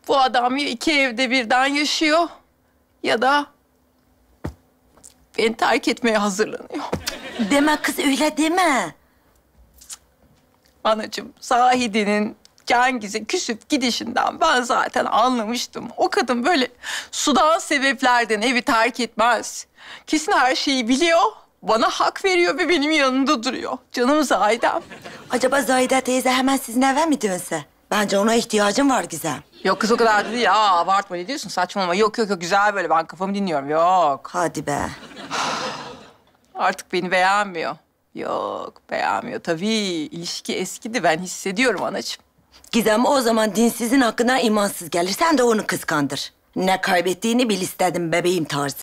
bu adam ya iki evde birden yaşıyor ya da beni terk etmeye hazırlanıyor. Deme kız, öyle deme. Anacığım, Zahide'nin Cengiz'e küsüp gidişinden ben zaten anlamıştım. O kadın böyle sudan sebeplerden evi terk etmez. Kesin her şeyi biliyor, bana hak veriyor ve benim yanımda duruyor. Canım Zahidem. Acaba Zahide teyze hemen sizin eve mi dönse? Bence ona ihtiyacım var Gizem. Yok kız, o kadar da değil ya. Abartma, ne diyorsun? Saçmalama. Yok güzel böyle, ben kafamı dinliyorum. Yok. Hadi be. Artık beni beğenmiyor. Yok, beğenmiyor. Tabii ilişki eskidi, ben hissediyorum anacığım. Gizem o zaman dinsizin hakkına imansız gelir. Sen de onu kıskandır. Ne kaybettiğini bil istedim bebeğim tarzı.